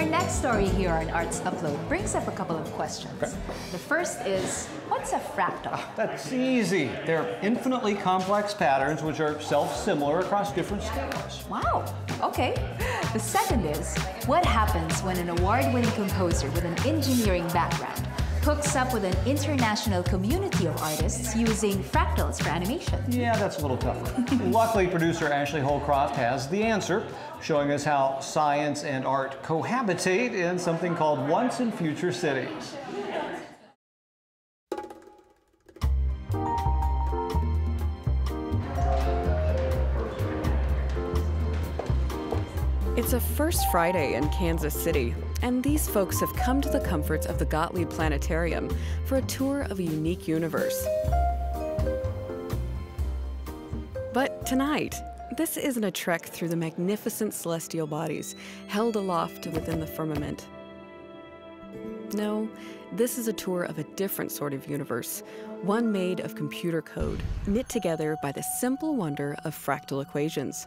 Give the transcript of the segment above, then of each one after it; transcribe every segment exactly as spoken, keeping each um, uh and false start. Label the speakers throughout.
Speaker 1: Our next story here on Arts Upload brings up a couple of questions. Okay. The first is, what's a fractal?
Speaker 2: Ah, that's easy. They're infinitely complex patterns which are self-similar across different scales.
Speaker 1: Wow, okay. The second is, what happens when an award-winning composer with an engineering background hooks up with an international community of artists using fractals for animation?
Speaker 2: Yeah, that's a little tougher. Luckily, producer Ashley Holcroft has the answer, showing us how science and art cohabitate in something called Once and Future Cities.
Speaker 3: It's a first Friday in Kansas City, and these folks have come to the comforts of the Gottlieb Planetarium for a tour of a unique universe. But tonight, this isn't a trek through the magnificent celestial bodies held aloft within the firmament. No, this is a tour of a different sort of universe, one made of computer code, knit together by the simple wonder of fractal equations.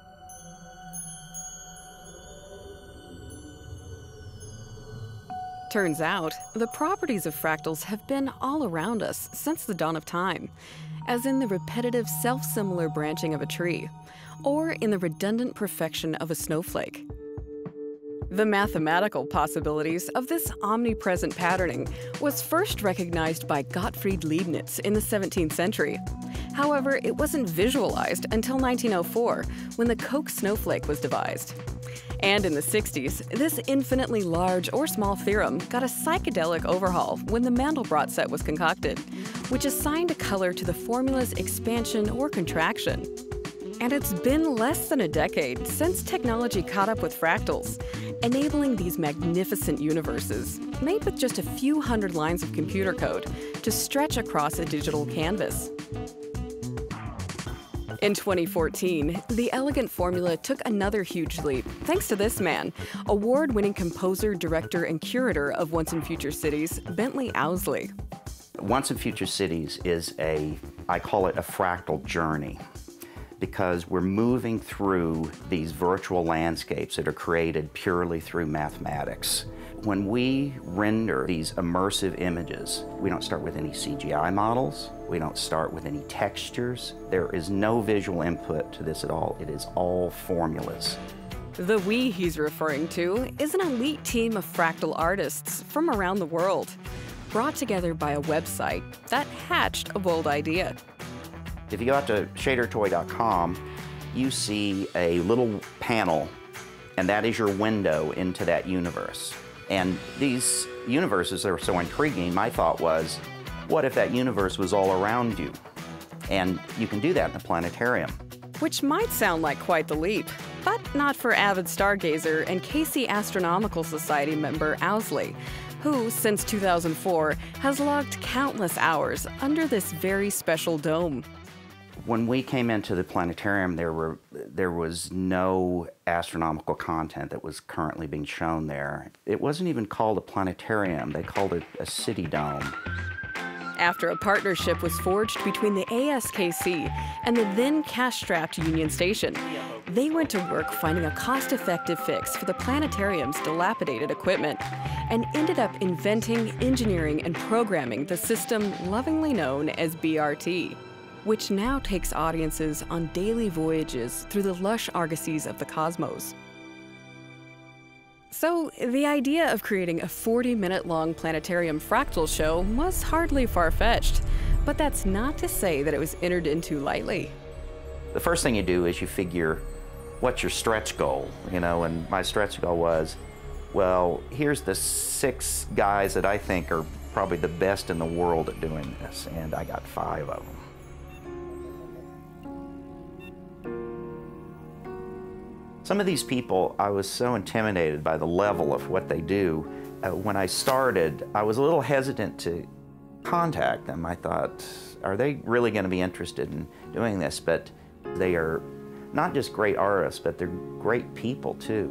Speaker 3: Turns out, the properties of fractals have been all around us since the dawn of time, as in the repetitive self-similar branching of a tree, or in the redundant perfection of a snowflake. The mathematical possibilities of this omnipresent patterning was first recognized by Gottfried Leibniz in the seventeenth century. However, it wasn't visualized until nineteen oh four, when the Koch snowflake was devised. And in the sixties, this infinitely large or small theorem got a psychedelic overhaul when the Mandelbrot set was concocted, which assigned a color to the formula's expansion or contraction. And it's been less than a decade since technology caught up with fractals, enabling these magnificent universes, made with just a few hundred lines of computer code, to stretch across a digital canvas. In twenty fourteen, the elegant formula took another huge leap, thanks to this man, award-winning composer, director, and curator of Once and Future Cities, Bentley Owsley.
Speaker 4: Once and Future Cities is a, I call it a fractal journey, because we're moving through these virtual landscapes that are created purely through mathematics. When we render these immersive images, we don't start with any C G I models, we don't start with any textures. There is no visual input to this at all. It is all formulas.
Speaker 3: The we he's referring to is an elite team of fractal artists from around the world, brought together by a website that hatched a bold idea.
Speaker 4: If you go out to shader toy dot com, you see a little panel, and that is your window into that universe. And these universes are so intriguing, my thought was, what if that universe was all around you? And you can do that in the planetarium.
Speaker 3: Which might sound like quite the leap, but not for avid stargazer and K C Astronomical Society member Owsley, who, since two thousand four, has logged countless hours under this very special dome.
Speaker 4: When we came into the planetarium, there were there was no astronomical content that was currently being shown there. It wasn't even called a planetarium, they called it a city dome.
Speaker 3: After a partnership was forged between the A S K C and the then cash-strapped Union Station, they went to work finding a cost-effective fix for the planetarium's dilapidated equipment and ended up inventing, engineering, and programming the system lovingly known as B R T, which now takes audiences on daily voyages through the lush argosies of the cosmos. So, the idea of creating a forty minute long planetarium fractal show was hardly far-fetched, but that's not to say that it was entered into lightly.
Speaker 4: The first thing you do is you figure, what's your stretch goal? You know, and my stretch goal was, well, here's the six guys that I think are probably the best in the world at doing this, and I got five of them. Some of these people, I was so intimidated by the level of what they do. Uh, when I started, I was a little hesitant to contact them. I thought, are they really going to be interested in doing this? But they are not just great artists, but they're great people too.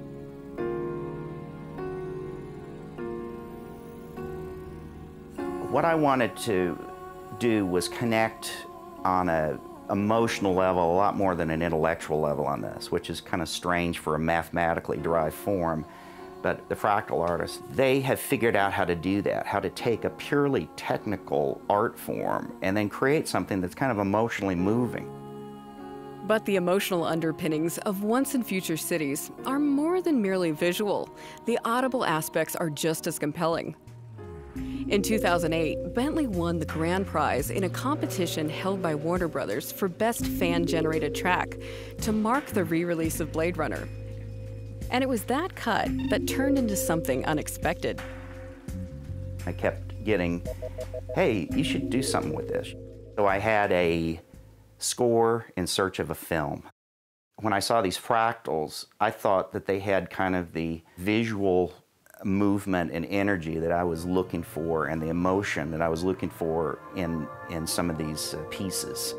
Speaker 4: What I wanted to do was connect on a emotional level a lot more than an intellectual level on this, which is kind of strange for a mathematically derived form. but the fractal artists, they have figured out how to do that, how to take a purely technical art form and then create something that's kind of emotionally moving.
Speaker 3: But the emotional underpinnings of Once and Future Cities are more than merely visual. The audible aspects are just as compelling. In two thousand eight, Bentley won the grand prize in a competition held by Warner Brothers for Best Fan-Generated Track to mark the re-release of Blade Runner. And it was that cut that turned into something unexpected.
Speaker 4: I kept getting, hey, you should do something with this. So I had a score in search of a film. When I saw these fractals, I thought that they had kind of the visual movement and energy that I was looking for and the emotion that I was looking for in, in some of these uh, pieces.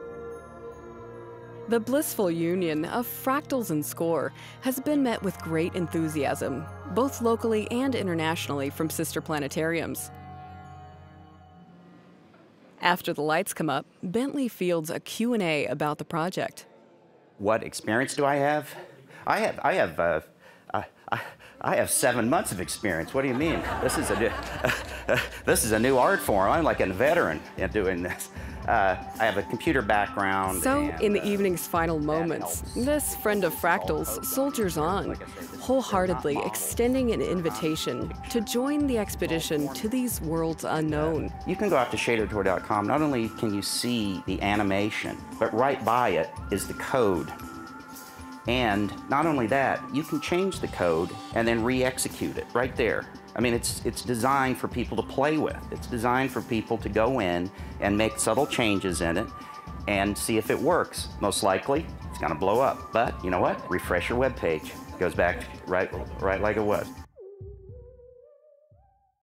Speaker 3: The blissful union of fractals and score has been met with great enthusiasm, both locally and internationally from sister planetariums. After the lights come up, Bentley fields a Q and A about the project.
Speaker 4: What experience do I have? I have, I have, uh, I, I, I have seven months of experience. What do you mean? This is a new, uh, this is a new art form. I'm like a veteran in doing this. Uh, I have a computer background.
Speaker 3: So,
Speaker 4: and,
Speaker 3: in the
Speaker 4: uh,
Speaker 3: evening's final moments, this friend of fractals soldiers on, wholeheartedly extending an invitation to join the expedition to these worlds unknown.
Speaker 4: You can go out to shader tour dot com. Not only can you see the animation, but right by it is the code. And not only that, you can change the code and then re-execute it right there. I mean, it's, it's designed for people to play with. It's designed for people to go in and make subtle changes in it and see if it works. Most likely, it's gonna blow up. But you know what? Refresh your web page. It goes back right, right like it was.